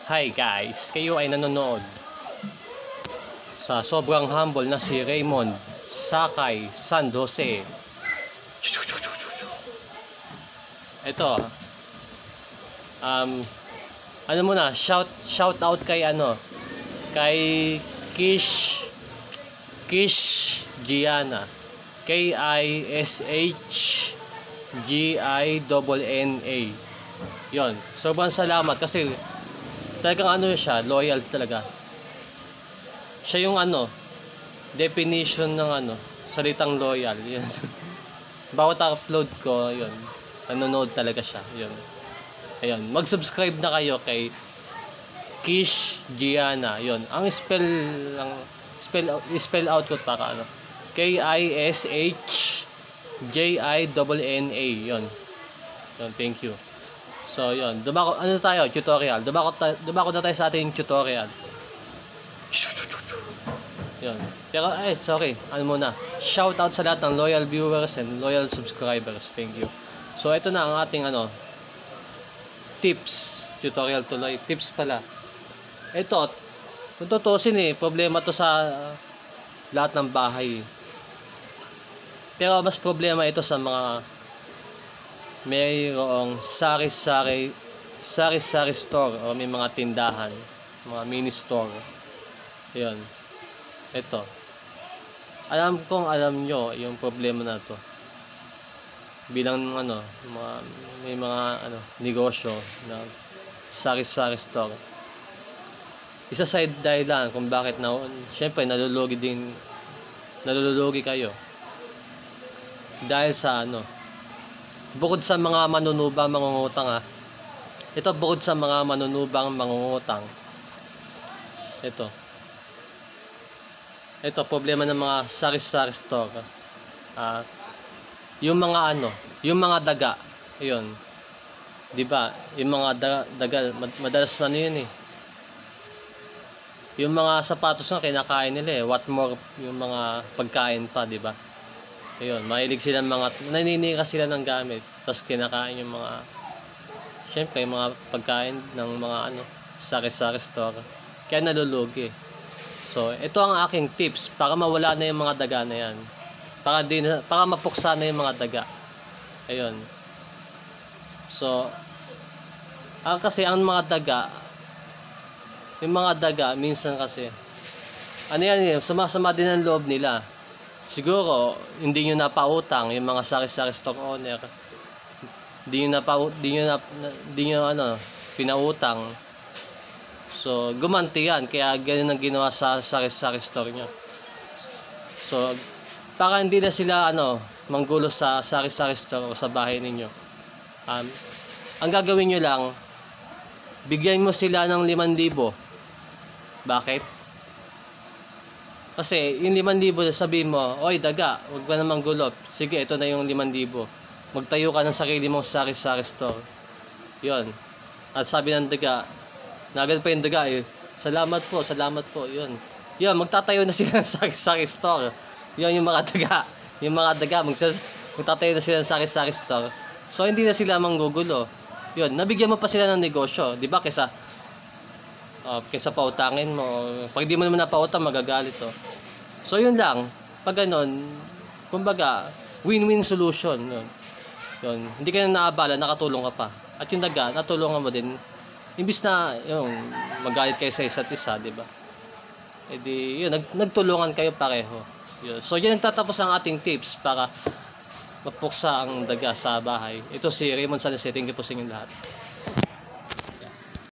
Hi guys, kayo ay nanonood sa sobrang humble na si Raymond Sakay San Jose. Ito, ano muna, shout out kay kay Kish Gianna, KISHGINNA. Yon, sobrang salamat kasi talagang siya, loyal talaga. Siya yung definition ng salitang loyal. Yun. Bawat upload ko, yun, nanonood talaga siya. Yun. Ayun, mag-subscribe na kayo kay Kish Gianna. Yun, ang spell out ko para KISHJINNA. Yun. Yun, thank you. So, yun. Tutorial. Dumako na tayo sa ating tutorial. Yun. Pero, sorry. Muna. Shout out sa lahat ng loyal viewers and loyal subscribers. Thank you. So, ito na ang ating, tips. Tutorial tuloy. Tips pala. Ito, kung tutusin problema to sa lahat ng bahay. Pero, mas problema ito sa mga mayroong sari-sari store o may mga tindahan, mga mini store. Ayun. Ito. Alam nyo yung problema na to. Bilang may mga negosyo na sari-sari store. Isa sa dahilan kung bakit syempre nalulugi kayo. Dahil sa bukod sa mga manunubang mangungutang ito bukod sa mga manunubang mangungutang, ito problema ng mga sari-sari store, yung mga daga, yun, di ba, yung mga daga madalas yun yung mga sapatos na kinakain nila what more yung mga pagkain pa, di ba? Ayun, mahilig sila naninikas sila ng gamit, tapos kinakain yung mga, syempre, yung mga pagkain ng mga sari-sari store, kaya nalulugi. So, ito ang aking tips para mawala na yung mga daga na yan, para mapuksa na yung mga daga. Ayun. So, kasi ang mga daga, yung mga daga minsan kasi sumasama din ang loob nila. Siguro hindi nyo napautang, yung mga sari-sari store owner, hindi nyo pinautang, so gumanti yan, kaya ganun ang ginawa sa sari-sari store nyo. So para hindi na sila manggulo sa sari-sari store o sa bahay ninyo, ang gagawin nyo lang, bigyan mo sila ng 5,000. Bakit? Kasi yung 5,000, sabihin mo, oy daga, huwag ka namang gulo. Sige, ito na yung 5,000. Magtayo ka ng sarili mong sari-sari store. Yun. At sabi ng daga, nagal pa yung daga salamat po. Yun. Yun, magtatayo na sila ng sari-sari store. Yun yung mga daga. Yung mga daga, magtatayo na sila ng sari-sari store. So, hindi na sila manggugulo. Yun, nabigyan mo pa sila ng negosyo. Diba? Kaysa pautangin mo, pag di mo naman napautang, magagalit So yun lang, pag ganon, kumbaga win-win solution yun. Hindi ka na naabala, nakatulong ka pa, at yung daga, natulungan mo din, imbis na magalit kayo sa isa't isa, di ba? Edi yun, nagtulungan kayo pareho yun. So yan, nagtatapos ang ating tips para mapuksa ang daga sa bahay. Ito si Raymond San Jose. Thank you po sa inyong lahat.